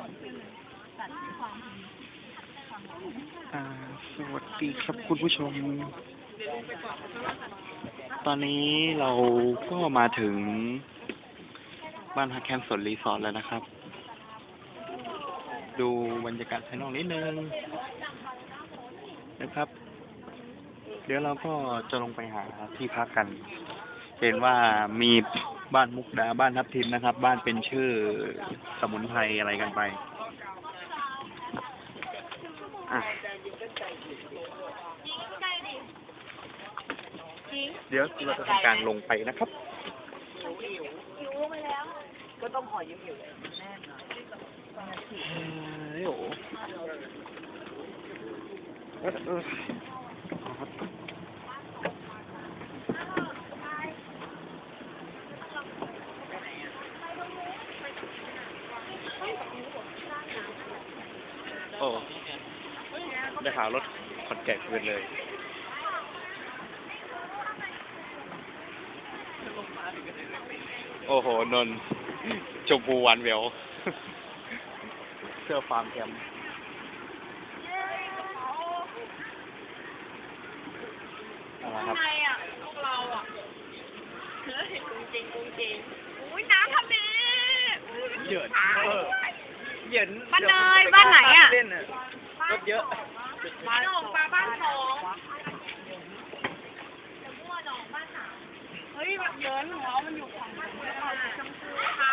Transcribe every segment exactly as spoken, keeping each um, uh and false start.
สวัสดีครับคุณผู้ชมตอนนี้เราก็มาถึงบ้านฮักแคมป์สวนรีสอร์ทแล้วนะครับดูบรรยากาศภายนอกนิดนึงนะครับเดี๋ยวเราก็จะลงไปหาที่พักกันเห็นว่ามีบ้านมุกดาบ้านทับทิมนะครับบ้านเป็นชื่อสมุนไพรอะไรกันไปอ่ะเดี๋ยวเราจะทำการลงไปนะครับก็ต้องหอยยิ้มอยู่แน่นหน่อยเฮ้ยโอ้เออเออโอ้ได้ข่าวรถขนแก่คืนเลยโอ้โหนนชมพูหวานแหววเสื้อฟาร์มแคมป์อะไรครับทำไมอ่ะพวกเราอ่ะเฮ้ยกุ้งจริงกุ้งจริงอุ้ยน้ำทำดีเหยินเออเหยินบ้านเนยบ้านไหนอ่ะเล่นอ่ะรถเยอะบ้านหนองปลาบ้านสองจะมั่วหนองบ้านสามเฮ้ยแบบเยินหัวมันอยู่ฝั่งนู้นชมพูค่ะ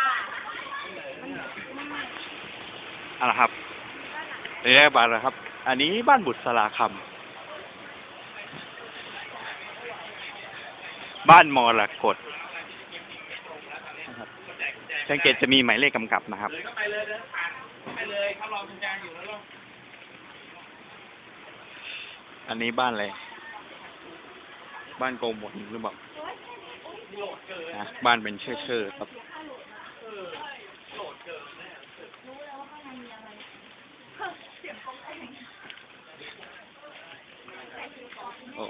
อะไรครับนี่ได้บ้านแล้วครับอันนี้บ้านบุษราคำบ้านมรกตสังเกตจะมีหมายเลขกำกับนะครับไปเลยเดินผ่านไปเลยเขารอคุณยายอยู่แล้วอันนี้บ้านอะไรบ้านโกมลหรือเปล่านะบ้านเป็นเชื่อเชื่อครับโอ้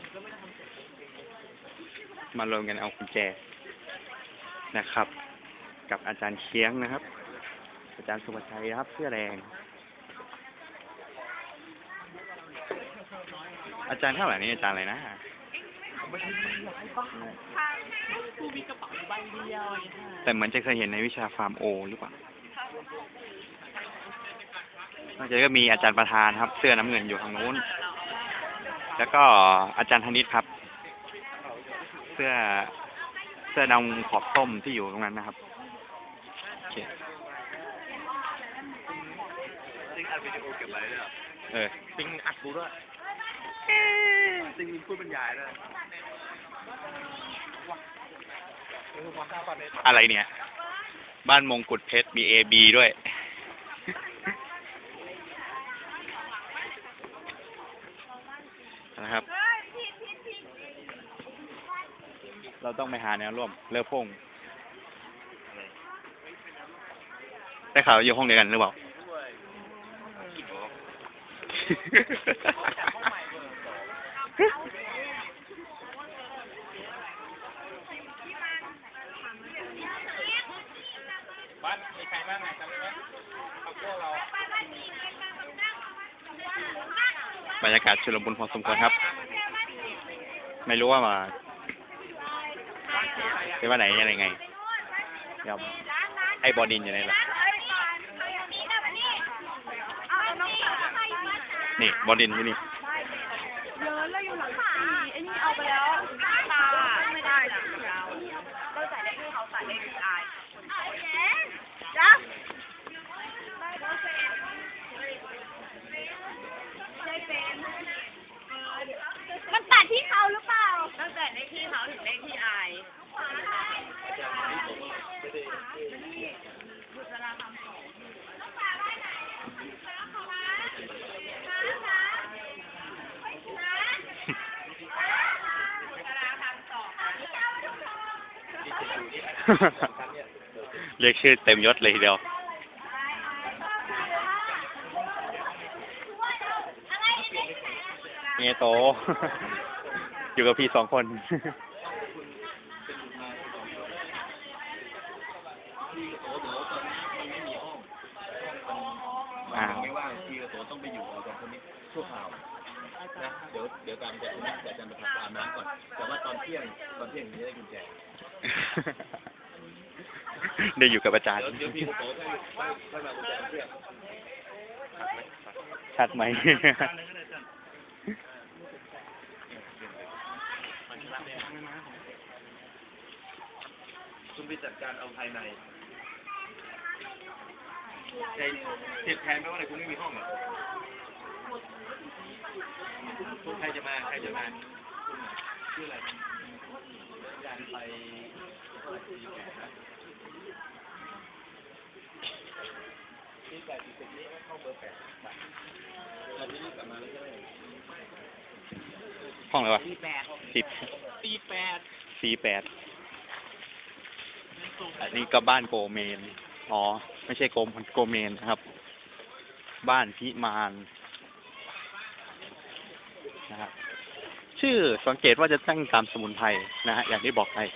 มารวมกันเอากุญแจนะครับกับอาจารย์เคียงนะครับอาจารย์สุภชัยครับเสื้อแดงอาจารย์เท่าไหร่นี่อาจารย์อะไรนะแต่เหมือนจะเคยเห็นในวิชาฟาร์มโอหรือเปล่านอกจากก็มีอาจารย์ประธานครับเสื้อน้ำเงินอยู่ทางนู้นแล้วก็อาจารย์ธนิตครับเสื้อเสื้อดำขอบส้มที่อยู่ตรงนั้นนะครับโอเคซิงอัดวิดีโอเก็บไว้ด้วยเออซิงอัดกูด้วยซิงมีพูดบรรยายด้วยอะไรเนี่ยบ้านมงกุฎเพชรมี เอ บี ด้วยนะครับเราต้องไปหาแนวร่วมเลือกพงได้ข่าวอยู่ห้องเดียวกันหรือเปล่าบ้านมีใครบ้างไหนจำได้ไหมพวกเราบรรยากาศชุลมุนพอสมควรครับไม่รู้ว่ามาเป็นว่าไหนยังไงเดี๋ยวไอ้บอดินอยู่ไหนล่ะนี่บอดินอยู่นี่เยอะแล้วอยู่หลังสี่ไอ้นี่เอาไปแล้วตาไม่ได้นะก็ใส่ได้ที่เขาใส่ได้ที่อายจ้ะมันตัดที่เขาหรือเปล่าตั้งแต่เลขที่เขาถึงเลขที่อายบุษราคำสองเรียกชื่อเต็มยศเลยทีเดียวเงี้ยโตอยู่กับพี่สองคนที่โอ้โหตอนนี้มันไม่มีห้องพี่กระโตต้องไปอยู่กับอาจารย์คนนี้ชั่วคราวนะเดี๋ยวเดี๋ยวตามอาจารย์คนนี้แต่อาจารย์ประธานอาบน้ำก่อนแต่ว่าตอนเที่ยงตอนเที่ยงนี้ได้กุญแจได้อยู่กับอาจารย์เดี๋ยวเดี๋ยวพี่กระโตได้ได้ได้มากุญแจเที่ยงชัดไหมคุณไปจัดการเอาภายในใจเจ็บแทนไหมว่าอะไรคุณไม่มีห้องเหรอคุณใครจะมาใครจะมาชื่ออะไรการไปที่แปดสิบเจ็ดนี้เข้าเบอร์แปดตอนนี้กลับมาแล้วใช่ไหมห้องอะไรวะสี่แปดสิบสี่แปดสี่แปดอันนี้ก็บ้านโกเมน อ๋อ ไม่ใช่โกมโกเมนนะครับ บ้านพิมานนะครับ ชื่อสังเกตว่าจะตั้งตามสมุนไพรนะฮะ อย่างที่บอกไป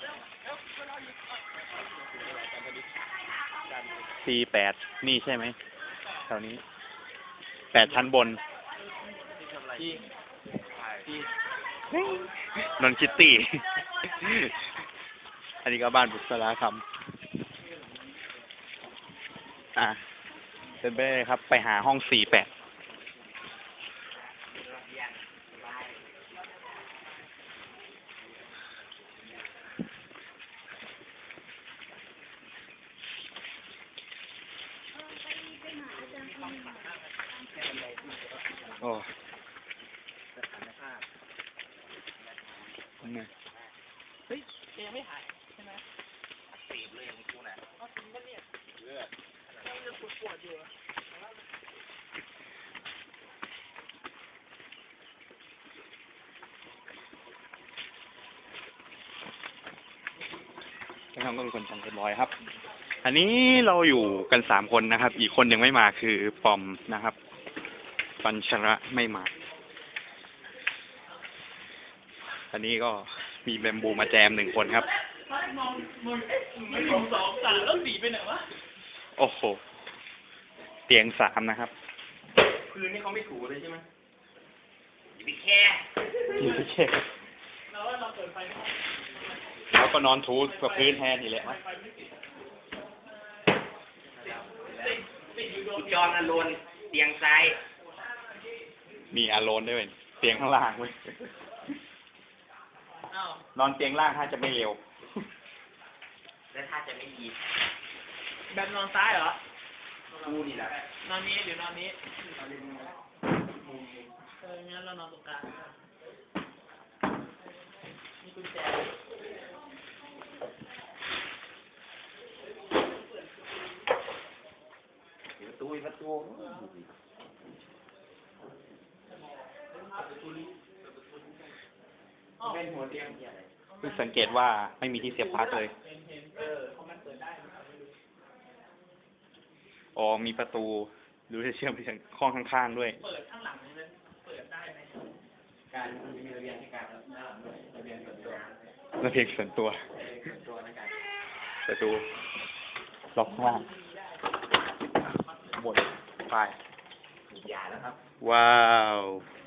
สี่แปดนี่ใช่ไหมแถวนี้ แปดชั้นบนที่ที่นนคิตตี้ อันนี้ก็บ้านบุษราคำอ่ะเดินไปเลยครับ ไปหาห้องสี่แปด โอ้เนี่ยเฮ้ยยังไม่หายใช่ไหมตีบเลยของกูน่ะอ๋อตีบเนี่ยเลือดยังปวดปวดอยู่นะครับก็เป็นคนจังเรียบร้อยครับ อันนี้เราอยู่กันสามคนนะครับ อีกคนยังไม่มาคือปอมนะครับ ปัญชระไม่มา อันนี้ก็มีแบมบูมาแจมหนึ่งคนครับมองมองมองสองสามแล้วสีไปไหนวะโอ้โห เตียงสามนะครับพื้นนี่เขาไม่ถูเลยใช่ไหมอย่าไปแค่อยู่เฉยแล้วก็นอนทูกับพื้นแทนนี่แหละคุณจอนอรุณเตียงซ้ายมีอารอนด้วยเตียงข้างล่างเว้ยนอนเตียงล่างถ้าจะไม่เร็วแล้วถ้าจะไม่ดีแบบนอนซ้ายเหรอกูนี่แหละนอนนี้หรือนอนนี้ เอองั้นเรานอนตรงกลางมีกุญแจประตูประตูเป็นหัวเตียงเหียอะไรเพิ่งสังเกตว่าไม่มีที่เสียบปลั๊กเลยเห็นเห็นเออเขามันเปิดได้มันไม่รู้อ๋อ มีประตูหรือจะเชื่อมไปถึงห้องข้างๆด้วยเปิดข้างหลังนี่เลยเปิดได้ไหมการมีระเบียงให้การด้านหลังด้วยระเบียงส่วนตัวระเบียงส่วนตัวส่วนตัวในการประตูล็อกข้างล่างบนไปอย่าแล้วครับว้าว